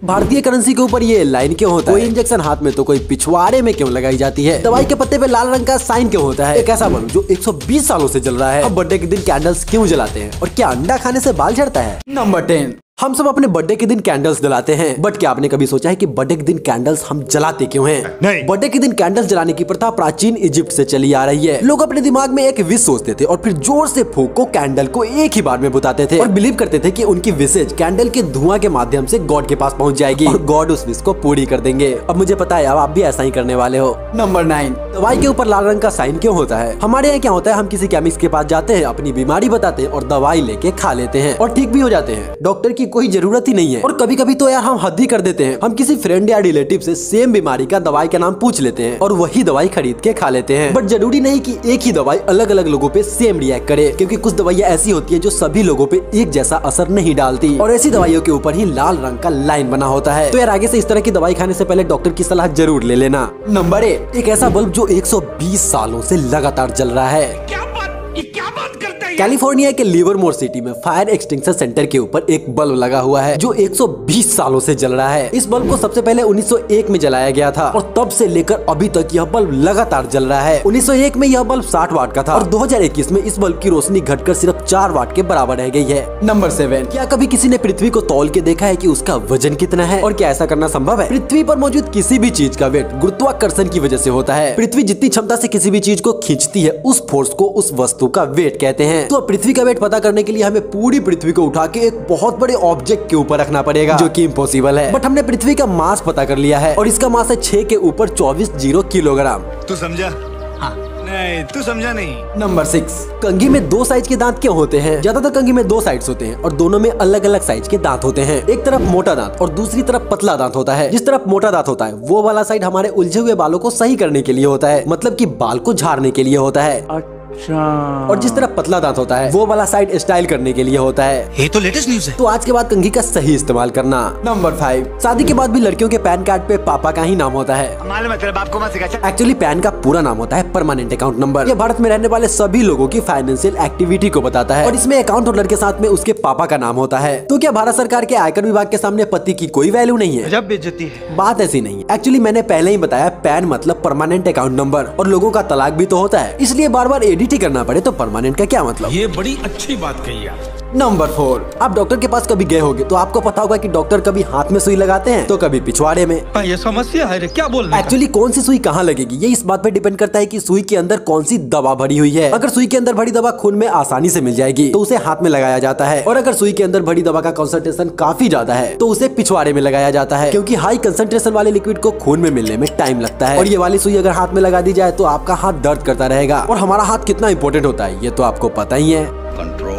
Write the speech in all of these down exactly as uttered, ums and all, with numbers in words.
भारतीय करेंसी के ऊपर ये लाइन क्यों होता है? कोई इंजेक्शन हाथ में तो कोई पिछवाड़े में क्यों लगाई जाती है? दवाई के पत्ते पे लाल रंग का साइन क्यों होता है? एक ऐसा बल्ब जो एक सौ बीस सालों से जल रहा है, अब बर्थडे के दिन कैंडल्स क्यों जलाते हैं? और क्या अंडा खाने से बाल झड़ता है? नंबर टेन, हम सब अपने बर्थडे के दिन कैंडल्स जलाते हैं, बट क्या आपने कभी सोचा है कि बर्थडे के दिन कैंडल्स हम जलाते क्यों हैं? नहीं। बर्थडे के दिन कैंडल्स जलाने की प्रथा प्राचीन इजिप्ट से चली आ रही है। लोग अपने दिमाग में एक विश सोचते थे और फिर जोर से फूंक को कैंडल को एक ही बार में बुताते थे और बिलीव करते थे कि उनकी विशेज कैंडल के धुआं के माध्यम से गॉड के पास पहुंच जाएगी और गॉड उस विश को पूरी कर देंगे। अब मुझे पता है अब आप भी ऐसा ही करने वाले हो। नंबर नाइन, दवाई के ऊपर लाल रंग का साइन क्यों होता है? हमारे यहाँ क्या होता है, हम किसी केमिस्ट के पास जाते हैं, अपनी बीमारी बताते हैं और दवाई लेके खा लेते हैं और ठीक भी हो जाते हैं। डॉक्टर की कोई जरूरत ही नहीं है। और कभी कभी तो यार हम हद ही कर देते हैं, हम किसी फ्रेंड या रिलेटिव से सेम बीमारी का दवाई का नाम पूछ लेते हैं और वही दवाई खरीद के खा लेते हैं। बट जरूरी नहीं कि एक ही दवाई अलग अलग लोगों पे सेम रिएक्ट करे, क्योंकि कुछ दवाइयाँ ऐसी होती है जो सभी लोगों पे एक जैसा असर नहीं डालती और ऐसी दवाइयों के ऊपर ही लाल रंग का लाइन बना होता है। तो यार आगे से इस तरह की दवाई खाने से पहले डॉक्टर की सलाह जरूर ले लेना। नंबर एट, एक ऐसा बल्ब जो एक सौ बीस सालों से लगातार जल रहा है। क्या बात, ये क्या बात करता है? कैलिफोर्निया के लिवरमोर सिटी में फायर एक्सटिंक्शन सेंटर के ऊपर एक बल्ब लगा हुआ है जो एक सौ बीस सालों से जल रहा है। इस बल्ब को सबसे पहले उन्नीस सौ एक में जलाया गया था और तब से लेकर अभी तक यह बल्ब लगातार जल रहा है। उन्नीस सौ एक में यह बल्ब साठ वाट का था और दो हज़ार इक्कीस में इस बल्ब की रोशनी घटकर सिर्फ चार वाट के बराबर रह गई है। नंबर सेवन, क्या कभी किसी ने पृथ्वी को तौल के देखा है कि उसका वजन कितना है और क्या ऐसा करना संभव है? पृथ्वी पर मौजूद किसी भी चीज का वेट गुरुत्वाकर्षण की वजह से होता है। पृथ्वी जितनी क्षमता से किसी भी चीज को खींचती है उस फोर्स को उस वस्तु का वेट कहते हैं। तो पृथ्वी का वेट पता करने के लिए हमें पूरी पृथ्वी को उठा के एक बहुत बड़े ऑब्जेक्ट के ऊपर रखना पड़ेगा, जो कि इम्पॉसिबल है। बट हमने पृथ्वी का मास पता कर लिया है और इसका मास है छह के ऊपर चौबीस जीरो किलोग्राम। तू समझा? हाँ। नहीं, तू समझा नहीं। नंबर सिक्स, कंघी में दो साइज के दांत क्यों होते हैं? ज्यादातर कंघी में दो साइड्स होते हैं और दोनों में अलग अलग साइज के दांत होते हैं। एक तरफ मोटा दांत और दूसरी तरफ पतला दांत होता है। जिस तरफ मोटा दांत होता है वो वाला साइड हमारे उलझे हुए बालों को सही करने के लिए होता है, मतलब कि बाल को झाड़ने के लिए होता है। अच्छा। और जिस तरफ पतला दांत होता है वो वाला साइड स्टाइल करने के लिए होता है। ये तो लेटेस्ट न्यूज़ है। तो आज के बाद कंघी का सही इस्तेमाल करना। नंबर फाइव, शादी के बाद भी लड़कियों के पैन कार्ड पे पापा का ही नाम होता है। मालूम है, तेरे बाप को मत सिखा। एक्चुअली पैन का पूरा नाम होता है परमानेंट अकाउंट नंबर। ये भारत में रहने वाले सभी लोगों की फाइनेंशियल एक्टिविटी को बताता है और इसमें अकाउंट होल्डर के साथ में उसके पापा का नाम होता है। तो क्या भारत सरकार के आयकर विभाग के सामने पति की कोई वैल्यू नहीं है? जब बेइज्जती है। बात ऐसी नहीं है। एक्चुअली मैंने पहले ही बताया पैन मतलब परमानेंट अकाउंट नंबर और लोगों का तलाक भी तो होता है, इसलिए बार बार एडिट ही करना पड़े तो परमानेंट का क्या मतलब? ये बड़ी अच्छी बात कही यार। नंबर फोर, आप डॉक्टर के पास कभी गए होंगे तो आपको पता होगा कि डॉक्टर कभी हाथ में सुई लगाते हैं तो कभी पिछवाड़े में। ये समस्या है रे, क्या बोल रहे हैं? एक्चुअली कौन सी सुई कहाँ लगेगी ये इस बात पे डिपेंड करता है कि सुई के अंदर कौन सी दवा भरी हुई है। अगर सुई के अंदर भरी दवा खून में आसानी से मिल जाएगी तो उसे हाथ में लगाया जाता है, और अगर सुई के अंदर भरी दवा का कंसंट्रेशन काफी ज्यादा है तो उसे पिछवाड़े में लगाया जाता है, क्योंकि हाई कंसंट्रेशन वाले लिक्विड को खून में मिलने में टाइम लगता है। और ये वाली सुई अगर हाथ में लगा दी जाए तो आपका हाथ दर्द करता रहेगा। और हमारा हाथ कितना इंपॉर्टेंट होता है ये तो आपको पता ही है। कंट्रोल।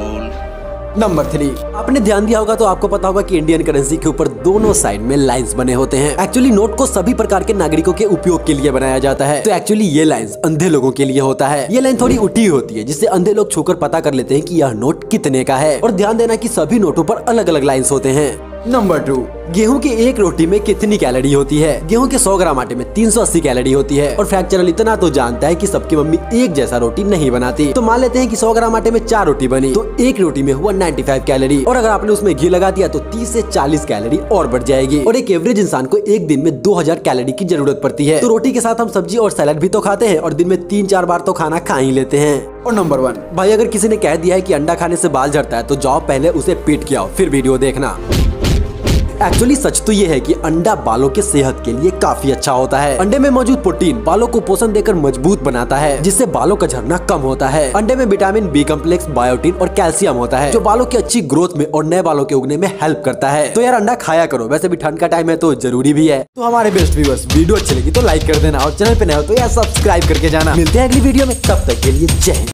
नंबर थ्री, आपने ध्यान दिया होगा तो आपको पता होगा कि इंडियन करेंसी के ऊपर दोनों साइड में लाइंस बने होते हैं। एक्चुअली नोट को सभी प्रकार के नागरिकों के उपयोग के लिए बनाया जाता है। तो एक्चुअली ये लाइंस अंधे लोगों के लिए होता है। ये लाइन थोड़ी उठी होती है जिससे अंधे लोग छूकर पता कर लेते हैं कि यह नोट कितने का है। और ध्यान देना कि सभी नोटों पर अलग अलग लाइंस होते हैं। नंबर टू, गेहूं की एक रोटी में कितनी कैलोरी होती है? गेहूं के सौ ग्राम आटे में तीन सौ अस्सी कैलोरी होती है। और फैक्ट चैनल इतना तो जानता है कि सबकी मम्मी एक जैसा रोटी नहीं बनाती। तो मान लेते हैं कि सौ ग्राम आटे में चार रोटी बनी तो एक रोटी में हुआ पचानवे कैलोरी, और अगर आपने उसमें घी लगा दिया तो तीस से चालीस कैलोरी और बढ़ जाएगी। और एक एवरेज इंसान को एक दिन में दो हज़ार कैलोरी की जरूरत पड़ती है। तो रोटी के साथ हम सब्जी और सैलड भी तो खाते हैं और दिन में तीन चार बार तो खाना खा ही लेते हैं। और नंबर वन, भाई अगर किसी ने कह दिया है कि अंडा खाने से बाल झड़ता है तो जाओ पहले उसे पीट के आओ फिर वीडियो देखना। एक्चुअली सच तो ये है कि अंडा बालों के सेहत के लिए काफी अच्छा होता है। अंडे में मौजूद प्रोटीन बालों को पोषण देकर मजबूत बनाता है, जिससे बालों का झड़ना कम होता है। अंडे में विटामिन बी कम्प्लेक्स, बायोटिन और कैल्शियम होता है जो बालों की अच्छी ग्रोथ में और नए बालों के उगने में हेल्प करता है। तो यार अंडा खाया करो, वैसे भी ठंड का टाइम है तो जरूरी भी है। तो हमारे बेस्ट व्यूअर्स, वीडियो अच्छी लगी तो लाइक कर देना और चैनल पे नए हो तो यार सब्सक्राइब करके जाना। मिलते हैं अगली वीडियो में, तब तक के लिए जय हिंद।